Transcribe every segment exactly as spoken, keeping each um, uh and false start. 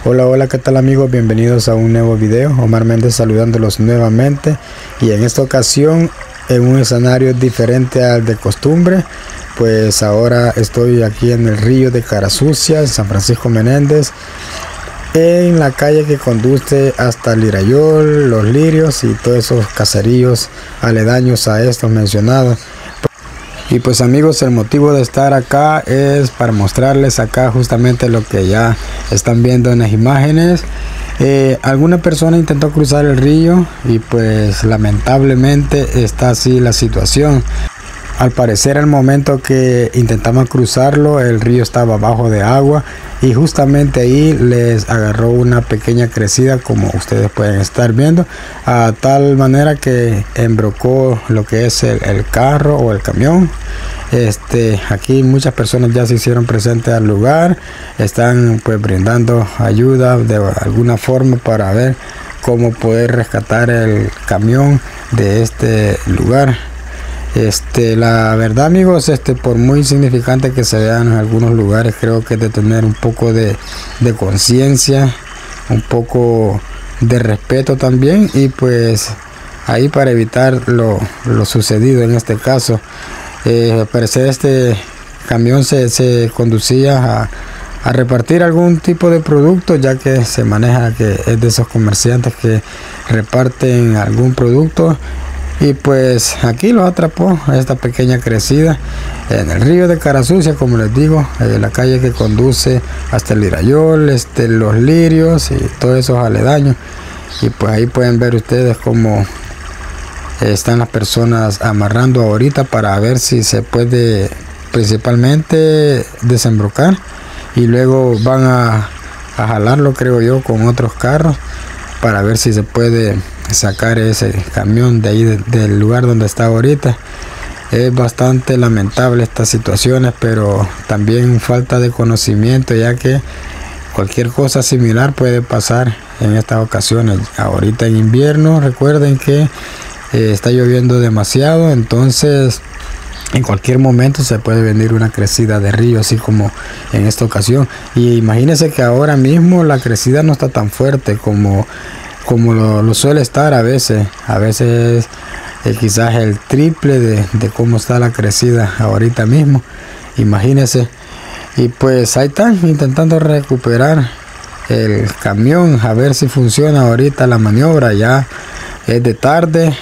Hola, hola, ¿qué tal amigos? Bienvenidos a un nuevo video. Omar Méndez saludándolos nuevamente, y en esta ocasión en un escenario diferente al de costumbre. Pues ahora estoy aquí en el río de Carasucia, en San Francisco Menéndez, en la calle que conduce hasta Lirayol, Los Lirios y todos esos caseríos aledaños a estos mencionados. Y pues amigos, el motivo de estar acá es para mostrarles acá justamente lo que ya están viendo en las imágenes. Eh, alguna persona intentó cruzar el río y pues lamentablemente está así la situación. Al parecer, al momento que intentaban cruzarlo, el río estaba bajo de agua y justamente ahí les agarró una pequeña crecida, como ustedes pueden estar viendo, a tal manera que embrocó lo que es el, el carro o el camión. Este, aquí muchas personas ya se hicieron presentes al lugar, están pues brindando ayuda de alguna forma para ver cómo poder rescatar el camión de este lugar. Este, la verdad amigos, este, por muy insignificante que se vean en algunos lugares, creo que es de tener un poco de, de conciencia, un poco de respeto también, y pues ahí para evitar lo, lo sucedido en este caso. Eh, al parecer este camión se, se conducía a, a repartir algún tipo de producto, ya que se maneja que es de esos comerciantes que reparten algún producto. Y pues aquí lo atrapó a esta pequeña crecida en el río de Carasucia, como les digo, en la calle que conduce hasta el Lirayol, este, Los Lirios y todos esos aledaños. Y pues ahí pueden ver ustedes cómo están las personas amarrando ahorita para ver si se puede principalmente desembrocar, y luego van a, a jalarlo, creo yo, con otros carros para ver si se puede sacar ese camión de ahí de, del lugar donde está ahorita. Es bastante lamentable estas situaciones, pero también falta de conocimiento, ya que cualquier cosa similar puede pasar en estas ocasiones. Ahorita en invierno, recuerden que eh, está lloviendo demasiado, entonces en cualquier momento se puede venir una crecida de río, así como en esta ocasión. Y imagínense que ahora mismo la crecida no está tan fuerte como como lo, lo suele estar a veces. A veces eh, quizás el triple de, de cómo está la crecida ahorita mismo, imagínense. Y pues ahí están intentando recuperar el camión, a ver si funciona ahorita la maniobra. Ya es de tarde.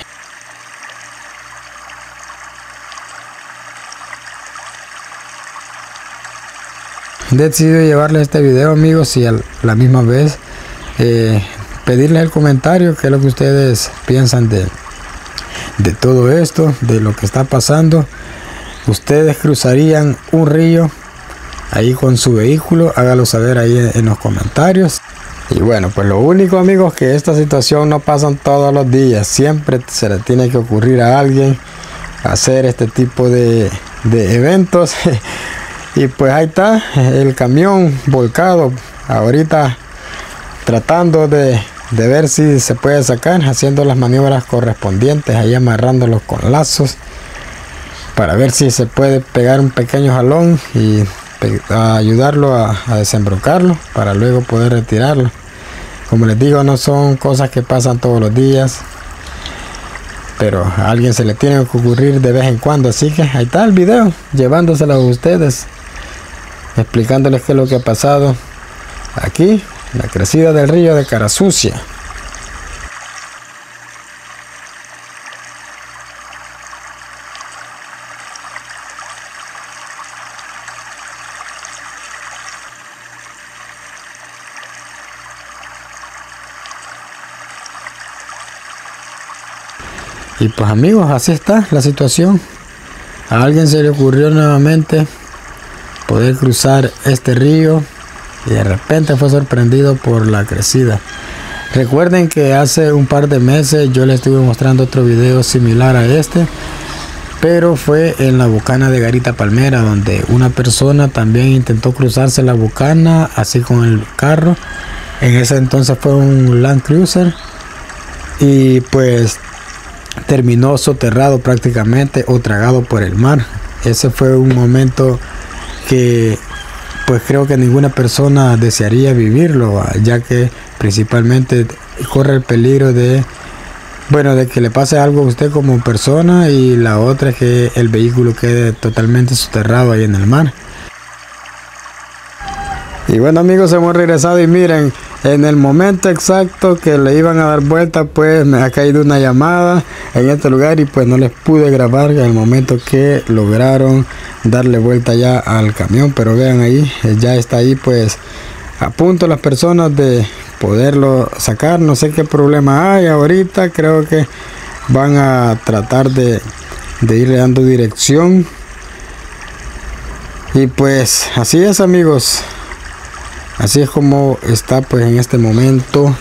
He decidido llevarles este video amigos, y a la misma vez eh, pedirles el comentario, qué es lo que ustedes piensan de, de todo esto, de lo que está pasando. ¿Ustedes cruzarían un río ahí con su vehículo? Hágalo saber ahí en, en los comentarios. Y bueno, pues lo único amigos, que esta situación no pasa todos los días, siempre se le tiene que ocurrir a alguien hacer este tipo de, de eventos. Y pues ahí está el camión volcado ahorita, tratando de, de ver si se puede sacar, haciendo las maniobras correspondientes, ahí amarrándolos con lazos para ver si se puede pegar un pequeño jalón y a ayudarlo a, a desembrocarlo para luego poder retirarlo. Como les digo, no son cosas que pasan todos los días, pero a alguien se le tiene que ocurrir de vez en cuando. Así que ahí está el video, llevándoselo a ustedes, explicándoles qué es lo que ha pasado aquí, la crecida del río de Carasucia. Y pues amigos, así está la situación. A alguien se le ocurrió nuevamente poder cruzar este río y de repente fue sorprendido por la crecida. Recuerden que hace un par de meses yo les estuve mostrando otro video similar a este, pero fue en la Bucana de Garita Palmera, donde una persona también intentó cruzarse la Bucana así con el carro. En ese entonces fue un Land Cruiser, y pues terminó soterrado prácticamente o tragado por el mar. Ese fue un momento que pues creo que ninguna persona desearía vivirlo, ya que principalmente corre el peligro de, bueno, de que le pase algo a usted como persona, y la otra es que el vehículo quede totalmente soterrado ahí en el mar. Y bueno, amigos, hemos regresado y miren, en el momento exacto que le iban a dar vuelta, pues me ha caído una llamada en este lugar y pues no les pude grabar en el momento que lograron darle vuelta ya al camión. Pero vean ahí, ya está ahí pues a punto las personas de poderlo sacar. No sé qué problema hay ahorita, creo que van a tratar de, de irle dando dirección. Y pues así es, amigos. Así es como está pues en este momento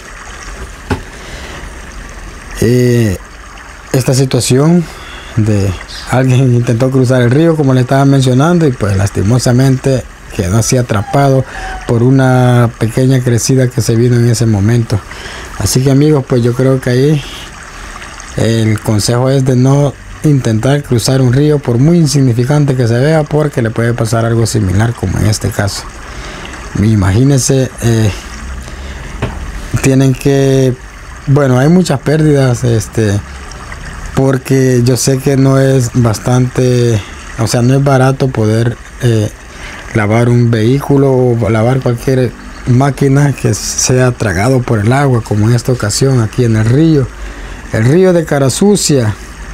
eh, esta situación de alguien intentó cruzar el río, como le estaba mencionando, y pues lastimosamente quedó así atrapado por una pequeña crecida que se vino en ese momento. Así que, amigos, pues yo creo que ahí el consejo es de no intentar cruzar un río por muy insignificante que se vea, porque le puede pasar algo similar como en este caso. Imagínense, eh, tienen que, bueno, hay muchas pérdidas, este, porque yo sé que no es bastante, o sea, no es barato poder eh, lavar un vehículo o lavar cualquier máquina que sea tragado por el agua, como en esta ocasión aquí en el río, el río de Carasucia,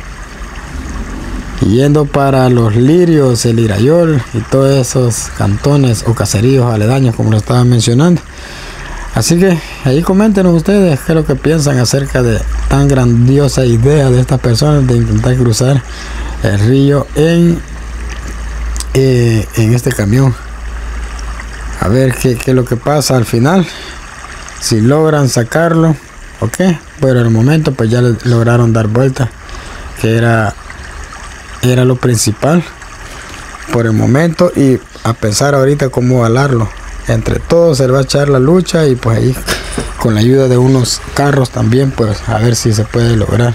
yendo para Los Lirios, el Irayol y todos esos cantones o caseríos aledaños, como lo estaba mencionando. Así que ahí coméntenos ustedes qué es lo que piensan acerca de tan grandiosa idea de estas personas de intentar cruzar el río en, eh, en este camión. A ver qué, qué es lo que pasa al final, si logran sacarlo o qué. Pero al momento pues ya le lograron dar vuelta, que era era lo principal por el momento, y a pensar ahorita cómo jalarlo. Entre todos se va a echar la lucha, y pues ahí con la ayuda de unos carros también, pues a ver si se puede lograr.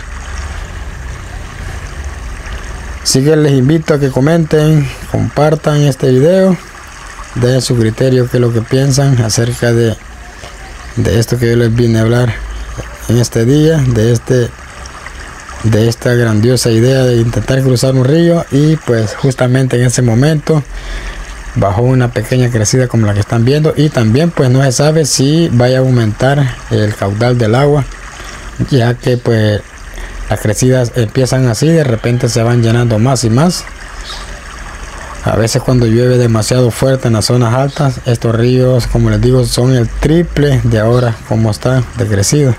Así que les invito a que comenten, compartan este video, den su criterio, qué es lo que piensan acerca de, de esto que yo les vine a hablar en este día, de este de esta grandiosa idea de intentar cruzar un río. Y pues justamente en ese momento bajó una pequeña crecida como la que están viendo, y también pues no se sabe si vaya a aumentar el caudal del agua, ya que pues las crecidas empiezan así, de repente se van llenando más y más. A veces cuando llueve demasiado fuerte en las zonas altas, estos ríos, como les digo, son el triple de ahora como están de crecido.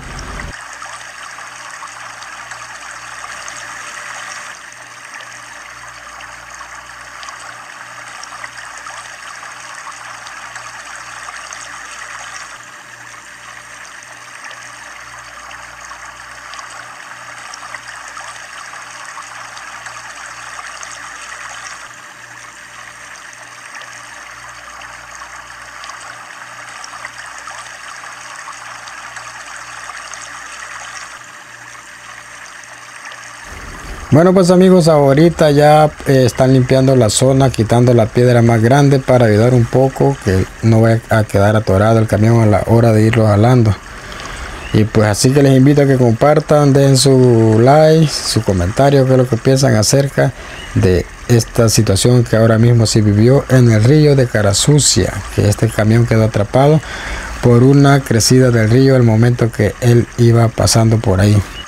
Bueno, pues amigos, ahorita ya eh, están limpiando la zona, quitando la piedra más grande para ayudar un poco que no vaya a quedar atorado el camión a la hora de irlo jalando. Y pues así que les invito a que compartan, den su like, su comentario, qué es lo que piensan acerca de esta situación que ahora mismo se vivió en el río de Carasucia, que este camión quedó atrapado por una crecida del río al momento que él iba pasando por ahí.